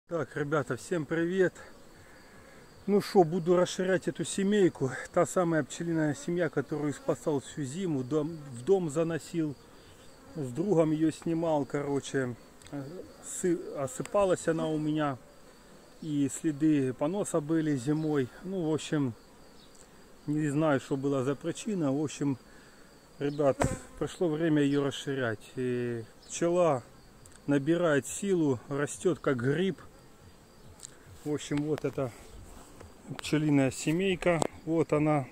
Так, ребята, всем привет! Ну что, буду расширять эту семейку. Та самая пчелиная семья, которую спасал всю зиму, в дом заносил, с другом ее снимал, короче. Осыпалась она у меня, и следы поноса были зимой. Ну, в общем, не знаю, что была за причина. В общем, ребят, пришло время ее расширять. И пчела набирает силу, растет как гриб. В общем, вот это пчелиная семейка. Вот она.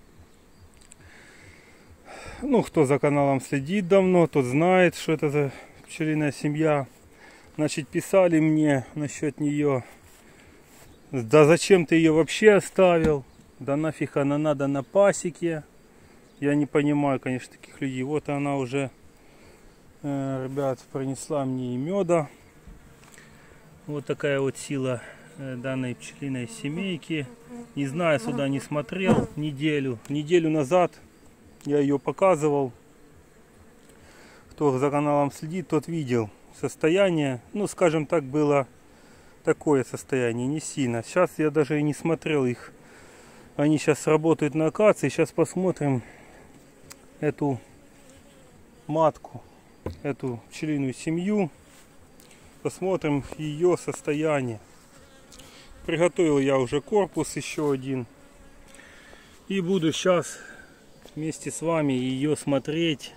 Ну, кто за каналом следит давно, тот знает, что это за пчелиная семья. Значит, писали мне насчет нее: да зачем ты ее вообще оставил? Да нафиг она надо на пасеке. Я не понимаю, конечно, таких людей. Вот она уже, ребят, принесла мне и меда. Вот такая вот сила данной пчелиной семейки. Не знаю, сюда не смотрел неделю. Неделю назад я ее показывал. Кто за каналом следит, тот видел состояние. Ну, скажем так, было такое состояние, не сильно. Сейчас я даже и не смотрел их. Они сейчас работают на акации. Сейчас посмотрим эту матку, эту пчелиную семью. Посмотрим ее состояние. Приготовил я уже корпус еще один. И буду сейчас вместе с вами ее смотреть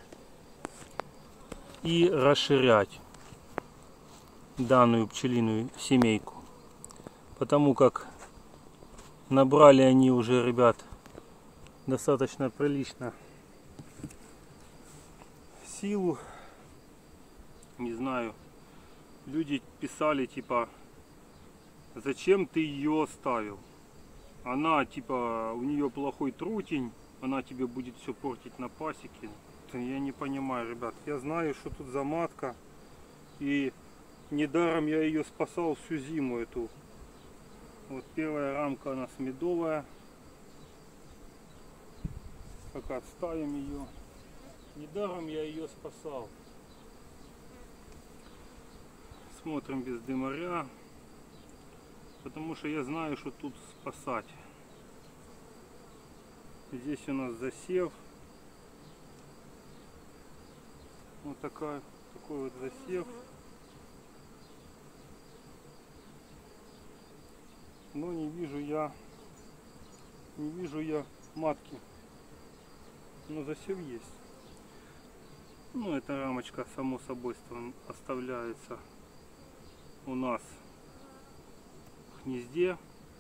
и расширять данную пчелиную семейку. Потому как набрали они уже, ребят, достаточно прилично силу. Не знаю, люди писали типа: зачем ты ее оставил? Она типа, у нее плохой трутень, она тебе будет все портить на пасеке. Я не понимаю, ребят. Я знаю, что тут за матка. И недаром я ее спасал всю зиму эту. Вот первая рамка, она медовая. Пока отставим ее. Недаром я ее спасал. Смотрим без дымаря. Потому что я знаю, что тут спасать. Здесь у нас засев. Вот такой вот засев. Но не вижу я матки. Но засев есть. Ну, эта рамочка само собой оставляется у нас в гнезде.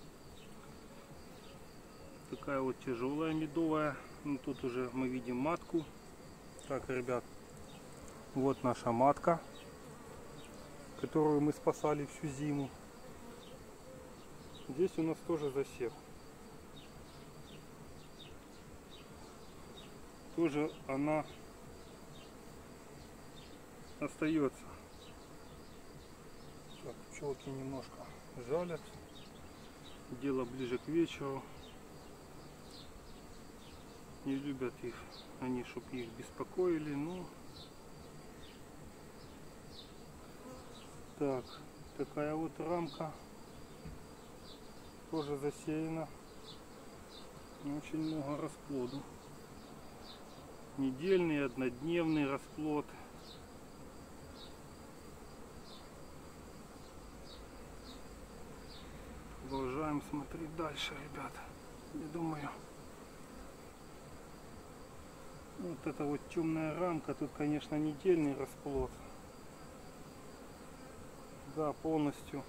Такая вот тяжелая медовая. Ну, тут уже мы видим матку. Так, ребят, вот наша матка, которую мы спасали всю зиму. Здесь у нас тоже засев. Тоже она остается. Так, пчелки немножко жалят. Дело ближе к вечеру. Не любят их они, чтобы их беспокоили. Ну, так, такая вот рамка. Тоже засеяна. Очень много расплоду. Недельный, однодневный расплод. Продолжаем смотреть дальше, ребята. Я думаю, вот эта вот темная рамка, тут, конечно, недельный расплод. Да, полностью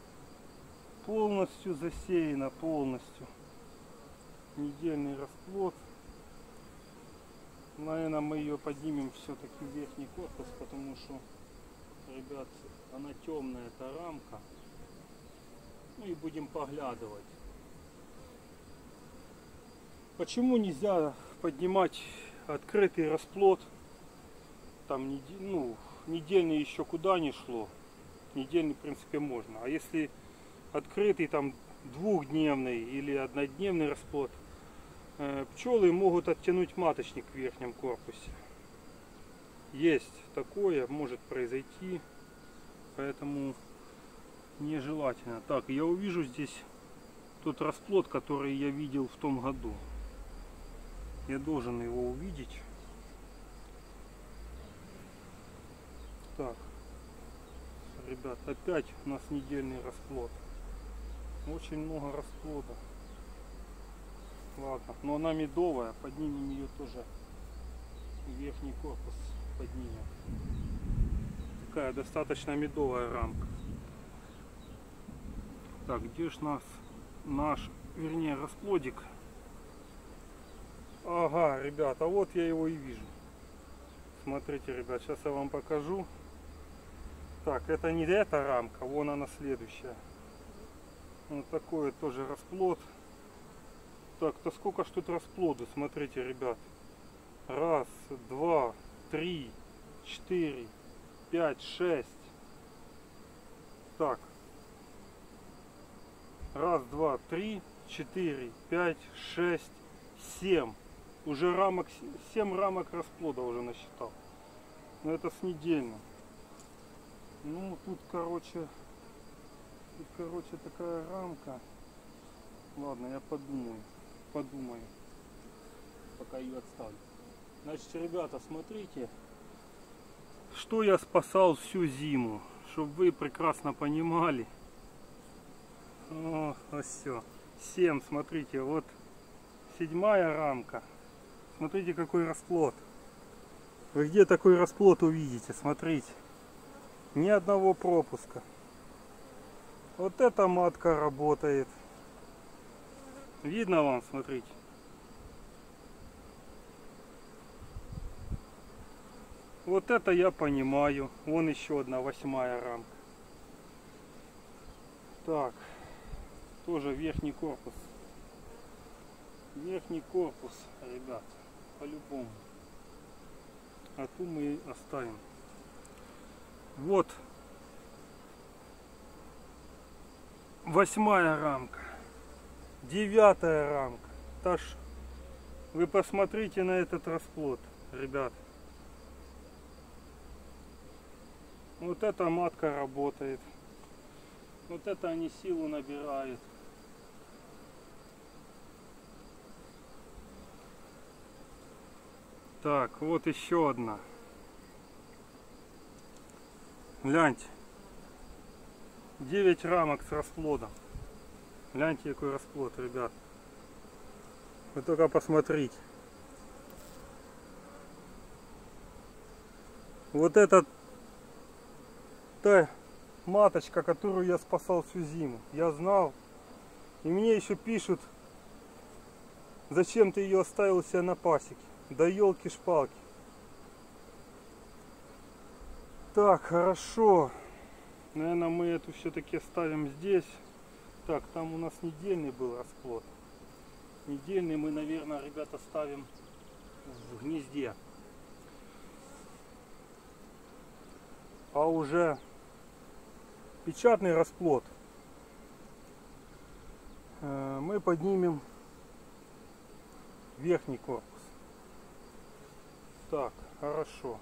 засеяна, полностью. Недельный расплод. Наверное, мы ее поднимем все-таки в верхний корпус, потому что, ребят, она темная, эта рамка. Ну и будем поглядывать. Почему нельзя поднимать открытый расплод? Там, ну, недельный еще куда не шло. Недельный, в принципе, можно. А если открытый, там, двухдневный или однодневный расплод, пчелы могут оттянуть маточник в верхнем корпусе. Есть такое, может произойти. Поэтому нежелательно. Так, я увижу здесь тот расплод, который я видел в том году. Я должен его увидеть. Так, ребят, опять у нас недельный расплод. Очень много расплода. Ладно, но она медовая, поднимем ее тоже. Верхний корпус поднимем. Такая достаточно медовая рамка. Так, где ж наш, вернее, расплодик? Ага, ребята, вот я его и вижу. Смотрите, ребят, сейчас я вам покажу. Так, это не эта рамка, вон она следующая. Вот такой тоже расплод. Так, то сколько ж тут расплоду, смотрите, ребят. Раз, два, три, 4, 5, 6. Так. Раз, два, 3, 4, 5, 6, 7. Уже рамок, 7 рамок расплода уже насчитал. Но это с недельным. Ну, тут, короче, такая рамка. Ладно, я подумаю, пока ее отставлю. Значит, ребята, смотрите, что я спасал всю зиму, чтобы вы прекрасно понимали. О, все. 7, смотрите, вот 7-я рамка. Смотрите, какой расплод. Вы где такой расплод увидите? Смотрите. Ни одного пропуска. Вот эта матка работает. Видно вам, смотрите. Вот это я понимаю. Вон еще одна 8-я рамка. Так. Тоже верхний корпус. Верхний корпус, ребят. По-любому. А ту мы оставим. Вот 8-я рамка. 9-я рамка. Таш, вы посмотрите на этот расплод, ребят. Вот эта матка работает. Вот это они силу набирают. Так, вот еще одна. Гляньте. 9 рамок с расплодом. Гляньте, какой расплод, ребят. Вы только посмотрите. Вот это та маточка, которую я спасал всю зиму. Я знал. И мне еще пишут, зачем ты ее оставил себе на пасеке. Да елки-шпалки. Так, хорошо. Наверное, мы эту все-таки ставим здесь. Так, там у нас недельный был расплод. Недельный мы, наверное, ребята, ставим в гнезде. А уже печатный расплод мы поднимем верхний корпус. Так, хорошо.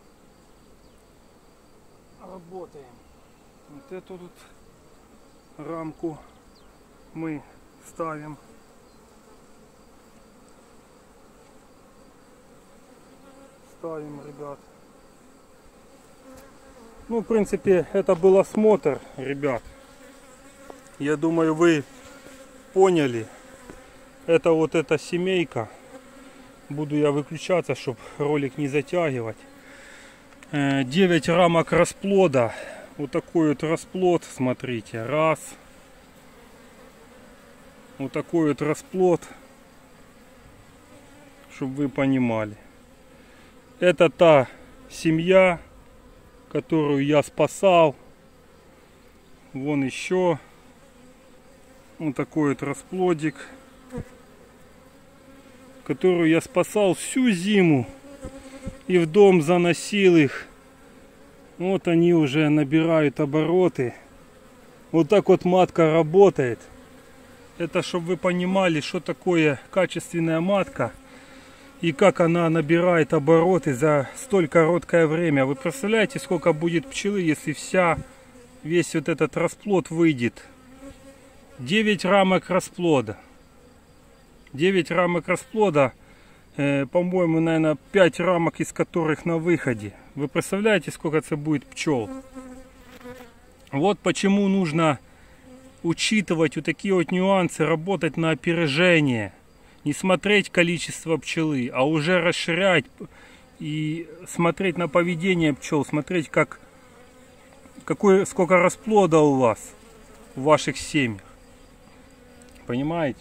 Работаем. Вот эту тут рамку мы ставим. Ставим, ребят. Ну, в принципе, это был осмотр, ребят. Я думаю, вы поняли. Это вот эта семейка. Буду я выключаться, чтобы ролик не затягивать. 9 рамок расплода. Вот такой вот расплод, смотрите. Раз. Вот такой вот расплод. Чтобы вы понимали. Это та семья, которую я спасал. Вон еще. Вот такой вот расплодик, которую я спасал всю зиму. И в дом заносил их. Вот они уже набирают обороты. Вот так вот матка работает. Это чтобы вы понимали, что такое качественная матка. И как она набирает обороты за столь короткое время. Вы представляете, сколько будет пчелы, если вся весь вот этот расплод выйдет. 9 рамок расплода. 9 рамок расплода, по-моему, наверное, 5 рамок из которых на выходе. Вы представляете, сколько это будет пчел? Вот почему нужно учитывать вот такие вот нюансы, работать на опережение. Не смотреть количество пчелы, а уже расширять и смотреть на поведение пчел, смотреть, сколько расплода у вас в ваших семьях. Понимаете?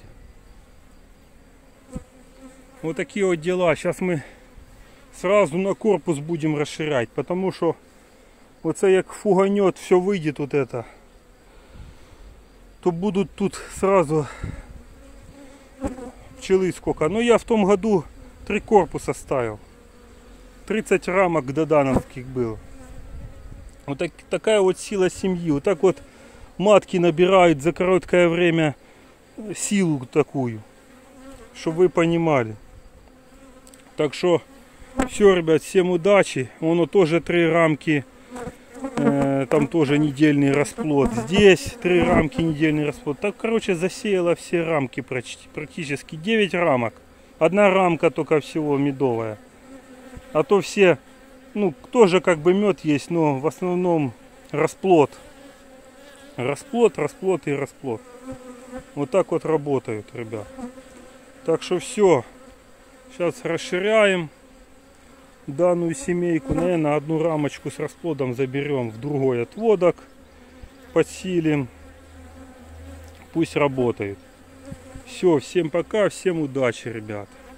Вот такие вот дела. Сейчас мы сразу на корпус будем расширять, потому что вот как фуганет, все выйдет вот это, то будут тут сразу пчелы сколько. Но я в том году 3 корпуса ставил. 30 рамок додановских было. Вот такая вот сила семьи. Вот так вот матки набирают за короткое время силу такую, чтобы вы понимали. Так что все, ребят, всем удачи. Оно тоже 3 рамки, там тоже недельный расплод. Здесь 3 рамки, недельный расплод. Так, короче, засеяла все рамки практически. 9 рамок. 1 рамка только всего медовая. А то все, ну, тоже как бы мед есть, но в основном расплод. Расплод, расплод и расплод. Вот так вот работают, ребят. Так что все. Сейчас расширяем данную семейку. Наверное, 1 рамочку с расплодом заберем в другой отводок. Подсилим. Пусть работает. Все, всем пока, всем удачи, ребят.